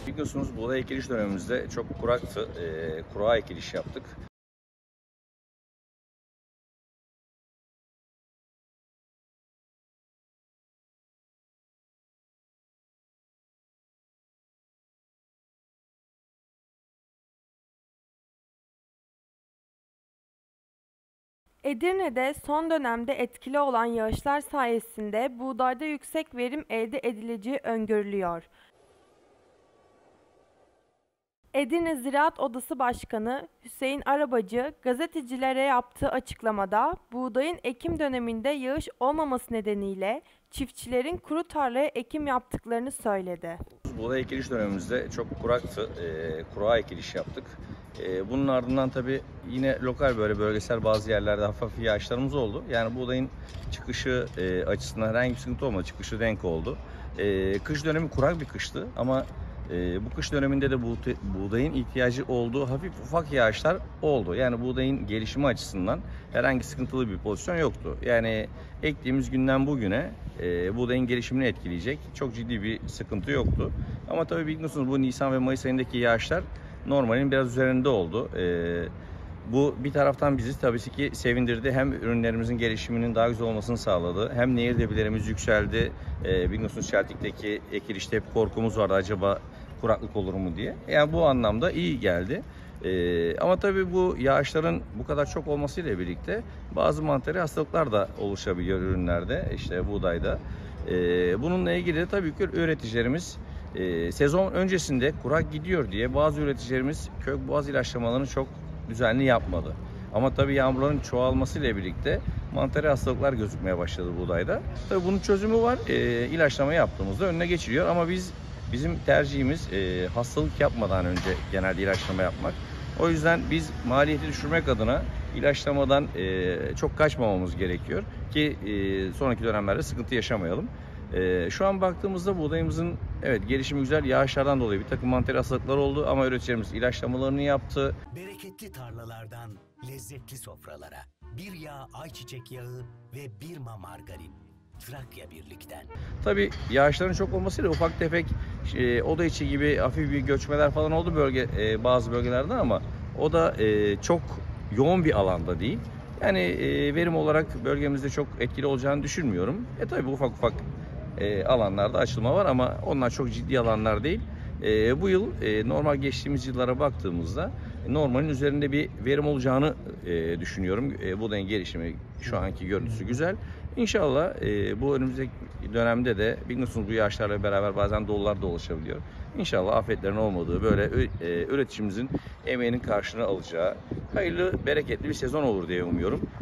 Biliyorsunuz buğday ekiliş dönemimizde çok kuraktı. Kurağa ekiliş yaptık. Edirne'de son dönemde etkili olan yağışlar sayesinde buğdayda yüksek verim elde edileceği öngörülüyor. Edirne Ziraat Odası Başkanı Hüseyin Arabacı, gazetecilere yaptığı açıklamada buğdayın ekim döneminde yağış olmaması nedeniyle çiftçilerin kuru tarlaya ekim yaptıklarını söyledi. Buğday ekiliş dönemimizde çok kuraktı. Kurağa ekiliş yaptık. Bunun ardından tabii yine lokal böyle bölgesel bazı yerlerde hafif yağışlarımız oldu. Yani buğdayın çıkışı açısından herhangi bir sıkıntı olmadı. Çıkışı renk oldu. Kış dönemi kurak bir kıştı ama bu kış döneminde de buğdayın ihtiyacı olduğu hafif ufak yağışlar oldu. Yani buğdayın gelişimi açısından herhangi sıkıntılı bir pozisyon yoktu. Yani ektiğimiz günden bugüne buğdayın gelişimini etkileyecek çok ciddi bir sıkıntı yoktu. Ama tabii biliyorsunuz bu Nisan ve Mayıs ayındaki yağışlar normalin biraz üzerinde oldu. Bu bir taraftan bizi tabii ki sevindirdi. Hem ürünlerimizin gelişiminin daha güzel olmasını sağladı. Hem nehir debilerimiz yükseldi. Biliyorsunuz çeltikteki ekilişte hep korkumuz vardı, acaba kuraklık olur mu diye. Yani bu anlamda iyi geldi. Ama tabii bu yağışların bu kadar çok olmasıyla birlikte bazı mantarı hastalıklar da oluşabiliyor ürünlerde, işte buğdayda. Bununla ilgili de tabii ki üreticilerimiz sezon öncesinde kurak gidiyor diye bazı üreticilerimiz kök boğaz ilaçlamalarını çok düzenli yapmadı. Ama tabii yağmurların çoğalmasıyla birlikte mantarı hastalıklar gözükmeye başladı buğdayda. Tabii bunun çözümü var. İlaçlama yaptığımızda önüne geçiliyor ama bizim tercihimiz hastalık yapmadan önce genelde ilaçlama yapmak. O yüzden biz maliyeti düşürmek adına ilaçlamadan çok kaçmamamız gerekiyor ki sonraki dönemlerde sıkıntı yaşamayalım. Şu an baktığımızda buğdayımızın evet gelişimi güzel. Yağışlardan dolayı bir takım mantar hastalıklar oldu ama üreticilerimiz ilaçlamalarını yaptı. Bereketli tarlalardan lezzetli sofralara, bir yağ ayçiçek yağı ve bir margarin. Trakya Birlik'ten. Tabii yağışların çok olmasıyla ufak tefek oda içi gibi hafif bir göçmeler falan oldu bazı bölgelerde ama o da çok yoğun bir alanda değil. Yani verim olarak bölgemizde çok etkili olacağını düşünmüyorum. Tabii ufak ufak alanlarda açılma var ama onlar çok ciddi alanlar değil. Bu yıl normal geçtiğimiz yıllara baktığımızda normalin üzerinde bir verim olacağını düşünüyorum. Buğdayın gelişimi şu anki görüntüsü güzel. İnşallah bu önümüzdeki dönemde de biliyorsunuz bu yağışlarla beraber bazen dolular da oluşabiliyor. İnşallah afetlerin olmadığı böyle üreticimizin emeğinin karşılığını alacağı hayırlı bereketli bir sezon olur diye umuyorum.